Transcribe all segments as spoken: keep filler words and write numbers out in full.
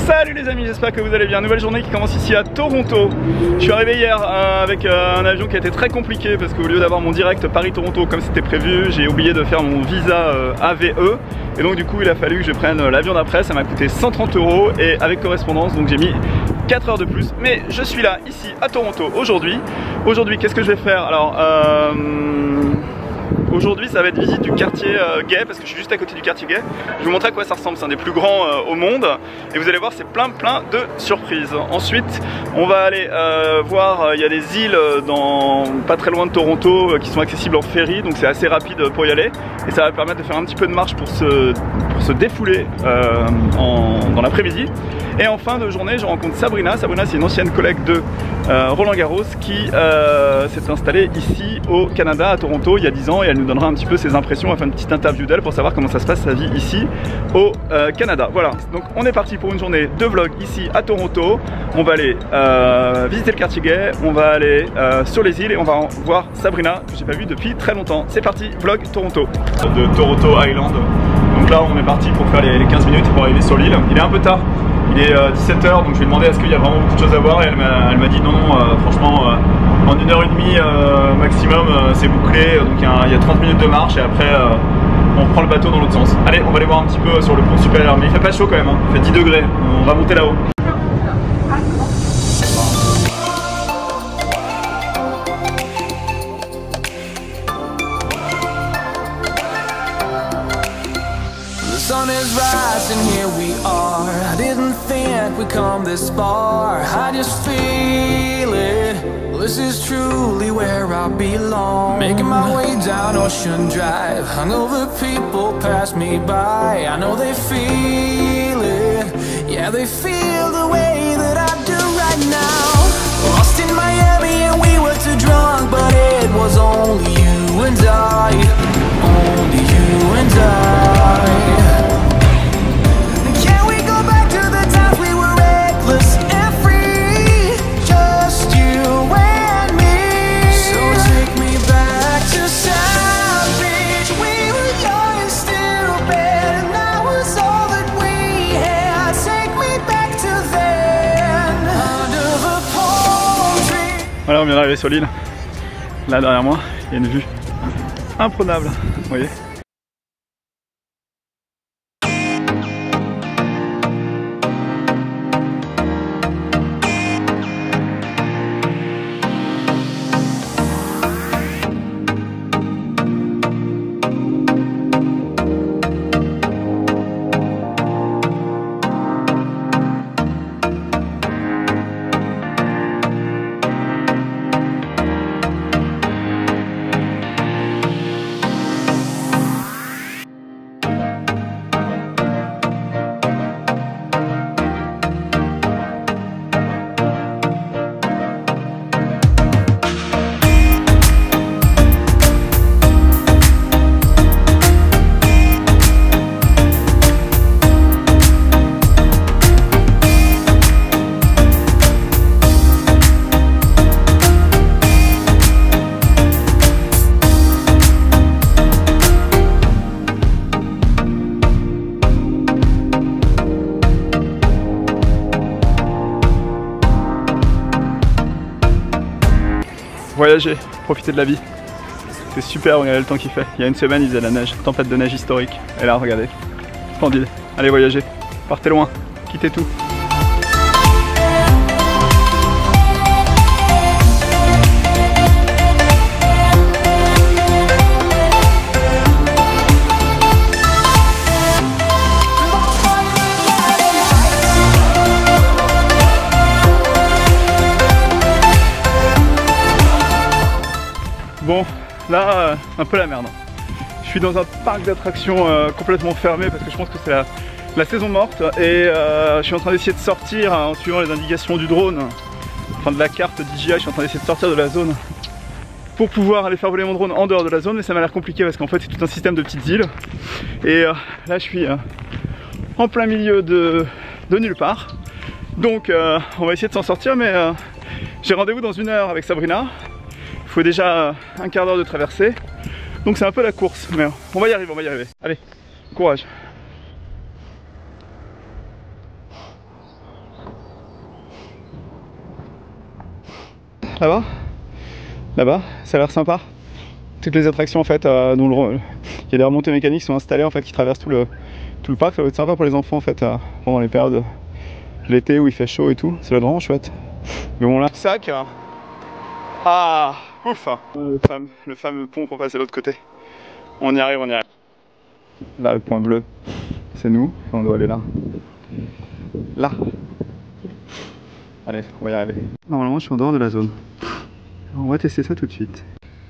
Salut les amis, j'espère que vous allez bien. Nouvelle journée qui commence ici à Toronto. Je suis arrivé hier euh, avec euh, un avion qui a été très compliqué parce qu'au lieu d'avoir mon direct Paris-Toronto comme c'était prévu, j'ai oublié de faire mon visa euh, A V E. Et donc du coup il a fallu que je prenne l'avion d'après, ça m'a coûté cent trente euros et avec correspondance, donc j'ai mis quatre heures de plus. Mais je suis là, ici à Toronto aujourd'hui. Aujourd'hui qu'est-ce que je vais faire? Alors euh... aujourd'hui ça va être visite du quartier euh, gay parce que je suis juste à côté du quartier gay. Je vais vous montrer à quoi ça ressemble, c'est un des plus grands euh, au monde. Et vous allez voir, c'est plein plein de surprises. Ensuite on va aller euh, voir, il euh, y a des îles dans, pas très loin de Toronto euh, qui sont accessibles en ferry. Donc c'est assez rapide pour y aller. Et ça va permettre de faire un petit peu de marche pour se, pour se défouler euh, en, dans l'après-midi. Et en fin de journée je rencontre Sabrina. Sabrina c'est une ancienne collègue de euh, Roland Garros qui euh, s'est installée ici au Canada, à Toronto, il y a dix ans. Et elle nous donnera un petit peu ses impressions, on va faire une petite interview d'elle pour savoir comment ça se passe sa vie ici au euh, Canada. Voilà, donc on est parti pour une journée de vlog ici à Toronto. On va aller euh, visiter le quartier gay, on va aller euh, sur les îles et on va voir Sabrina que j'ai pas vue depuis très longtemps. C'est parti, vlog Toronto. De Toronto Island. Donc là on est parti pour faire les, les quinze minutes pour arriver sur l'île. Il est un peu tard. Il est euh, dix-sept heures, donc je lui ai demandé est-ce qu'il y a vraiment beaucoup de choses à voir et elle m'a dit non, non, euh, franchement euh, en une heure et demie euh, maximum euh, c'est bouclé, donc il y, a, il y a trente minutes de marche et après euh, on reprend le bateau dans l'autre sens. Allez, on va aller voir un petit peu sur le pont supérieur, mais il fait pas chaud quand même, hein. Il fait dix degrés, on va monter là-haut. Sun is rising, here we are. I didn't think we'd come this far. I just feel it. This is truly where I belong. Making my way down Ocean Drive. Hungover people pass me by. I know they feel it. Yeah, they feel the way that I do right now. Lost in Miami and we were too drunk, but it was only you and I. Only you and I. Voilà, on vient d'arriver sur l'île. Là derrière moi, il y a une vue imprenable, vous voyez. Voyager, profiter de la vie. C'est super, regardez le temps qu'il fait. Il y a une semaine, il faisait de la neige, tempête de neige historique. Et là, regardez, splendide. Allez voyager, partez loin, quittez tout. Bon, là, euh, un peu la merde. Je suis dans un parc d'attractions euh, complètement fermé parce que je pense que c'est la, la saison morte. Et euh, je suis en train d'essayer de sortir hein, en suivant les indications du drone, enfin de la carte D J I, je suis en train d'essayer de sortir de la zone pour pouvoir aller faire voler mon drone en dehors de la zone. Mais ça m'a l'air compliqué parce qu'en fait c'est tout un système de petites îles. Et euh, là je suis euh, en plein milieu de, de nulle part. Donc euh, on va essayer de s'en sortir, mais euh, j'ai rendez-vous dans une heure avec Sabrina. Il faut déjà un quart d'heure de traversée. Donc c'est un peu la course, mais on va y arriver, on va y arriver. Allez, courage. là-bas. Là-bas, ça a l'air sympa. Toutes les attractions en fait, euh, dont le, il y a des remontées mécaniques qui sont installées en fait, qui traversent tout le, tout le parc. Ça va être sympa pour les enfants en fait, euh, pendant les périodes de l'été où il fait chaud et tout. Ça va être vraiment chouette. Mais bon là, sac. Ah, ouf. Le fameux, le fameux pont pour passer de l'autre côté. On y arrive, on y arrive. Là, le point bleu, c'est nous. On doit aller là. Là. Allez, on va y arriver. Normalement, je suis en dehors de la zone. On va tester ça tout de suite.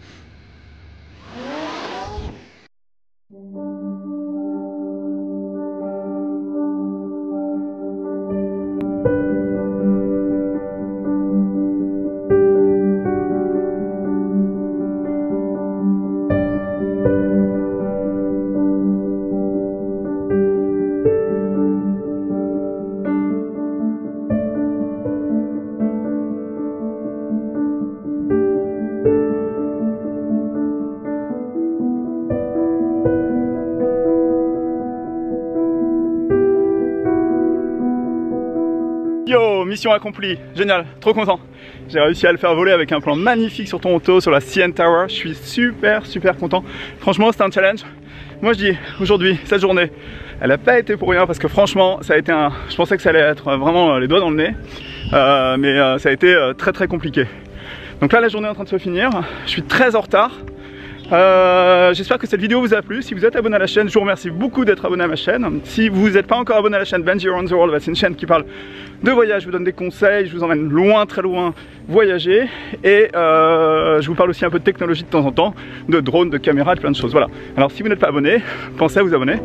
Yo, mission accomplie, génial, trop content. J'ai réussi à le faire voler avec un plan magnifique sur Toronto, sur la C N Tower. Je suis super super content. Franchement, c'était un challenge. Moi je dis, aujourd'hui, cette journée, elle n'a pas été pour rien parce que franchement, ça a été un... Je pensais que ça allait être vraiment les doigts dans le nez, euh, mais euh, ça a été euh, très très compliqué. Donc là, la journée est en train de se finir. Je suis très en retard. Euh, J'espère que cette vidéo vous a plu. Si vous êtes abonné à la chaîne, je vous remercie beaucoup d'être abonné à ma chaîne. Si vous n'êtes pas encore abonné à la chaîne Benji Around the World, c'est une chaîne qui parle de voyage, je vous donne des conseils, je vous emmène loin, très loin voyager. Et euh, je vous parle aussi un peu de technologie de temps en temps, de drones, de caméras, de plein de choses. Voilà. Alors si vous n'êtes pas abonné, pensez à vous abonner.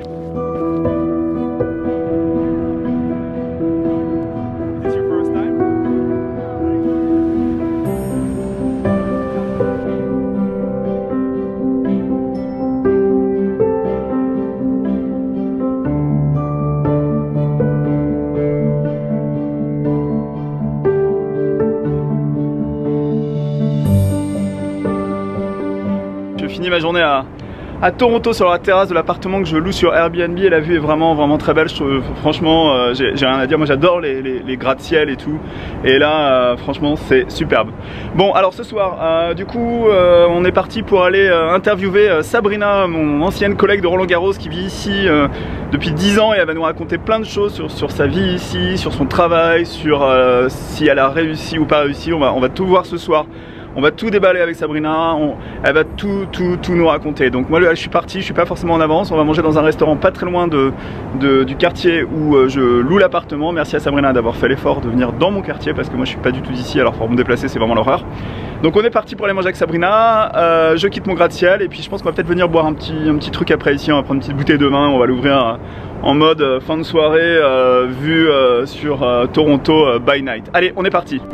Je finis ma journée à, à Toronto sur la terrasse de l'appartement que je loue sur Airbnb et la vue est vraiment vraiment très belle. Je trouve, franchement, euh, j'ai rien à dire. Moi j'adore les, les, les gratte-ciel et tout. Et là, euh, franchement, c'est superbe. Bon, alors ce soir, euh, du coup, euh, on est parti pour aller euh, interviewer euh, Sabrina, mon ancienne collègue de Roland Garros qui vit ici euh, depuis dix ans et elle va nous raconter plein de choses sur, sur sa vie ici, sur son travail, sur euh, si elle a réussi ou pas réussi. On va, on va tout voir ce soir. On va tout déballer avec Sabrina, on, elle va tout, tout, tout nous raconter. Donc moi je suis parti, je suis pas forcément en avance. On va manger dans un restaurant pas très loin de, de, du quartier où je loue l'appartement. Merci à Sabrina d'avoir fait l'effort de venir dans mon quartier parce que moi je suis pas du tout d'ici, alors pour me déplacer c'est vraiment l'horreur. Donc on est parti pour aller manger avec Sabrina, euh, je quitte mon gratte-ciel et puis je pense qu'on va peut-être venir boire un petit, un petit truc après ici. On va prendre une petite bouteille de vin, on va l'ouvrir en mode euh, fin de soirée euh, vue euh, sur euh, Toronto euh, by night. Allez, on est parti.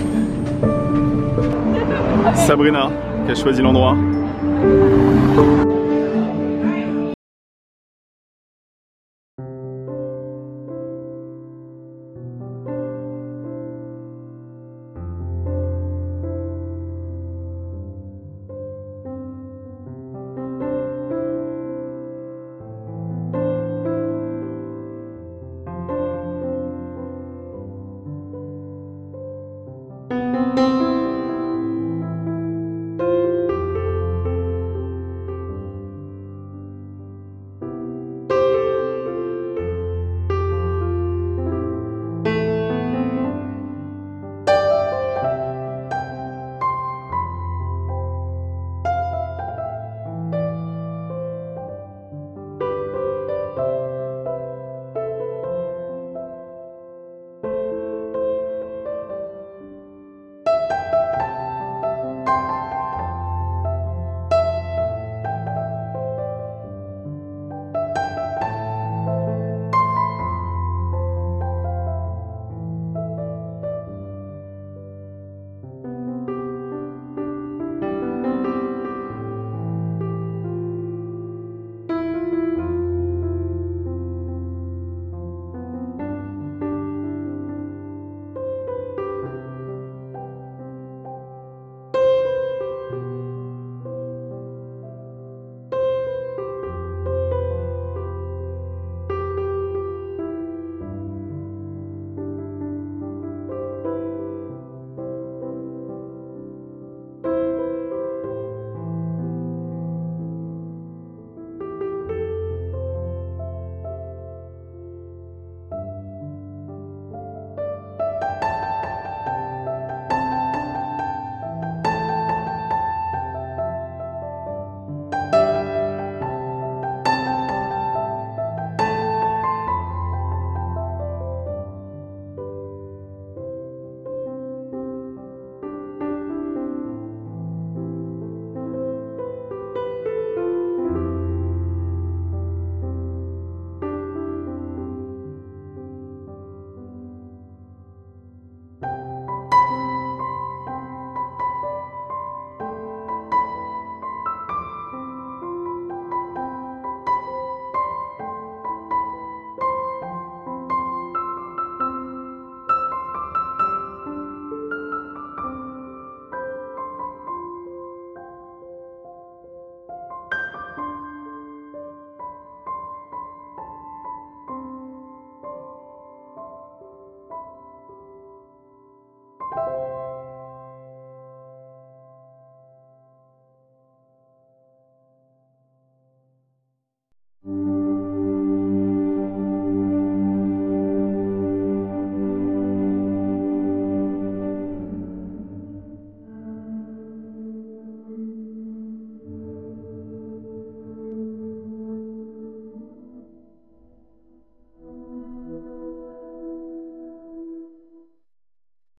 Sabrina qui a choisi l'endroit.